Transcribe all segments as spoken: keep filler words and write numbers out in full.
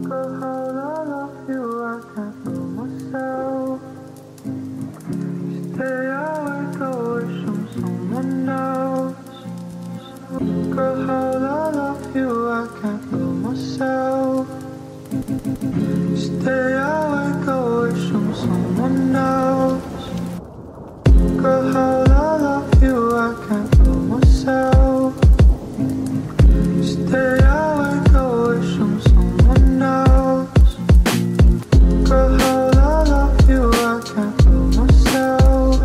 Girl, how I love you, I can't feel myself. Stay awake, away from someone else. Girl, how I love you, I can't feel myself. Stay awake, away from someone else. Girl, how I love you, I can't feel myself. Stay awake, away from someone else. Girl, how I love you, I can't feel myself.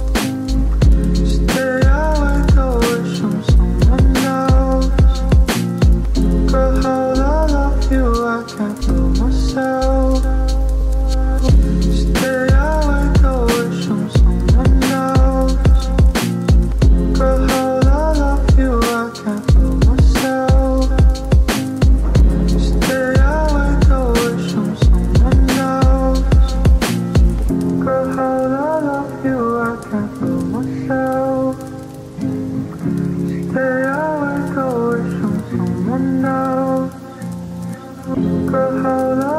Stay awake, away from someone else. Girl, how I love you, I can't feel myself. Stay awake, away from someone else. Girl, how I love you, I can't feel myself. Stay awake, away from someone else. Girl, how I love you, I can't feel myself. Stay awake, away from someone else. Girl, how I